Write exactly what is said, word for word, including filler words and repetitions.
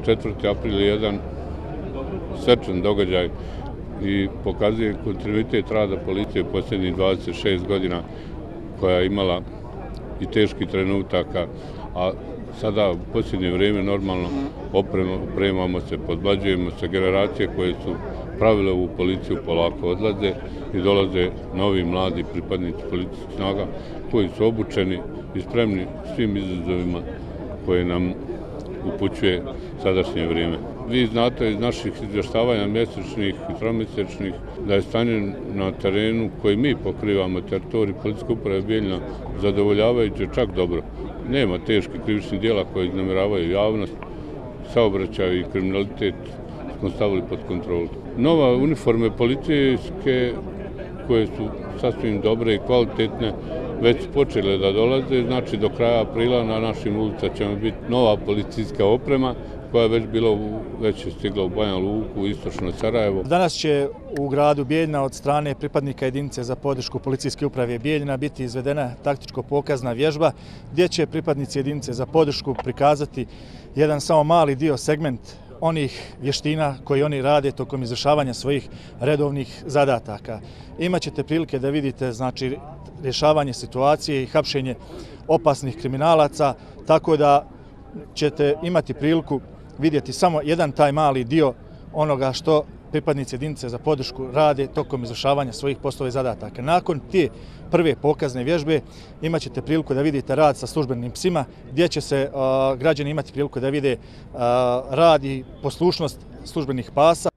četvrti april je jedan svečan događaj i pokazuje kontinuitet rada policije u posljednjih dvadeset šest godina, koja je imala i teških trenutaka, a sada u posljednje vrijeme normalno opremamo se, podmlađujemo se, generacije koje su pravile u policiju polako odlaze i dolaze novi mladi pripadnici policijskih snaga koji su obučeni i spremni svim izazovima koje nam upućuje sadašnje vrijeme. Vi znate iz naših izvještavanja mjesečnih i tromjesečnih da je stanje na terenu koji mi pokrivamo, teritorij policijske uprave Bijeljina, zadovoljavajuće, čak dobro. Nema teških krivičnih djela koje iznemiravaju javnost, saobraćaj i kriminalitet smo stavili pod kontrolu. Nova uniforme policijske koje su sasvim dobre i kvalitetne već počele da dolaze, znači do kraja aprila na našim ulicama će biti nova policijska oprema koja je već bila, već je stigla u Banja Luku, u istočno Sarajevo. Danas će u gradu Bijeljina od strane pripadnika jedinice za podršku policijske uprave Bijeljina biti izvedena taktičko-pokazna vježba gdje će pripadnici jedinice za podršku prikazati jedan samo mali dio, segment onih vještina koji oni rade tokom izvršavanja svojih redovnih zadataka. Imaćete prilike da vidite znači rješavanje situacije i hapšenje opasnih kriminalaca, tako da ćete imati priliku vidjeti samo jedan taj mali dio onoga što pripadnici jedinice za podršku rade tokom izvršavanja svojih poslova i zadataka. Nakon te prve pokazne vježbe imat ćete priliku da vidite rad sa službenim psima, gdje će se uh, građani imati priliku da vide uh, rad i poslušnost službenih pasa.